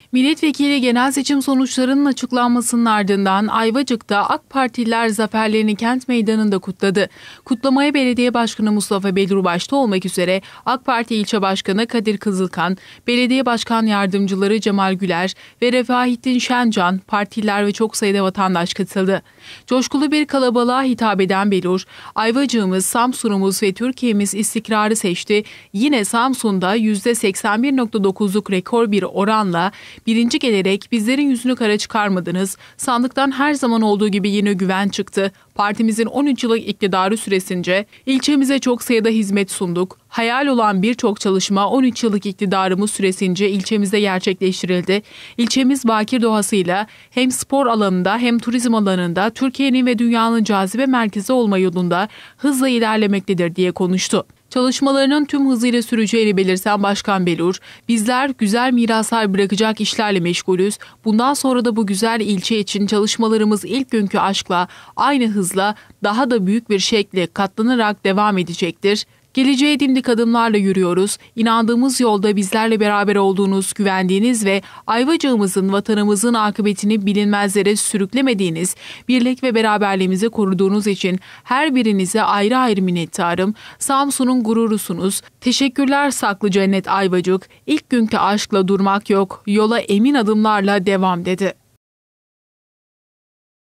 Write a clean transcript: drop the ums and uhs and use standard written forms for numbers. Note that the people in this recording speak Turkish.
Milletvekili genel seçim sonuçlarının açıklanmasının ardından Ayvacık'ta AK Partililer zaferlerini kent meydanında kutladı. Kutlamaya Belediye Başkanı Mustafa Belur başta olmak üzere AK Parti İlçe Başkanı Kadir Kızılkan, Belediye Başkan Yardımcıları Cemal Güler ve Refahettin Şencan, partililer ve çok sayıda vatandaş katıldı. Coşkulu bir kalabalığa hitap eden Belur, Ayvacık'ımız, Samsun'umuz ve Türkiye'miz istikrarı seçti. Yine Samsun'da %81.9'luk rekor bir oranla birinci gelerek bizlerin yüzünü kara çıkarmadınız. Sandıktan her zaman olduğu gibi yine güven çıktı. Partimizin 13 yıllık iktidarı süresince ilçemize çok sayıda hizmet sunduk. Hayal olan birçok çalışma 13 yıllık iktidarımız süresince ilçemizde gerçekleştirildi. İlçemiz bakir doğasıyla hem spor alanında hem turizm alanında Türkiye'nin ve dünyanın cazibe merkezi olma yolunda hızla ilerlemektedir diye konuştu. Çalışmalarının tüm hızıyla süreceğini belirten Başkan Belur, bizler güzel miraslar bırakacak işlerle meşgulüz. Bundan sonra da bu güzel ilçe için çalışmalarımız ilk günkü aşkla, aynı hızla, daha da büyük bir şekilde katlanarak devam edecektir. Geleceğe dimdik adımlarla yürüyoruz. İnandığımız yolda bizlerle beraber olduğunuz, güvendiğiniz ve Ayvacık'ımızın, vatanımızın akıbetini bilinmezlere sürüklemediğiniz, birlik ve beraberliğimizi koruduğunuz için her birinize ayrı ayrı minnettarım. Samsun'un gururusunuz. Teşekkürler saklı cennet Ayvacık. İlk günkü aşkla durmak yok. Yola emin adımlarla devam dedi.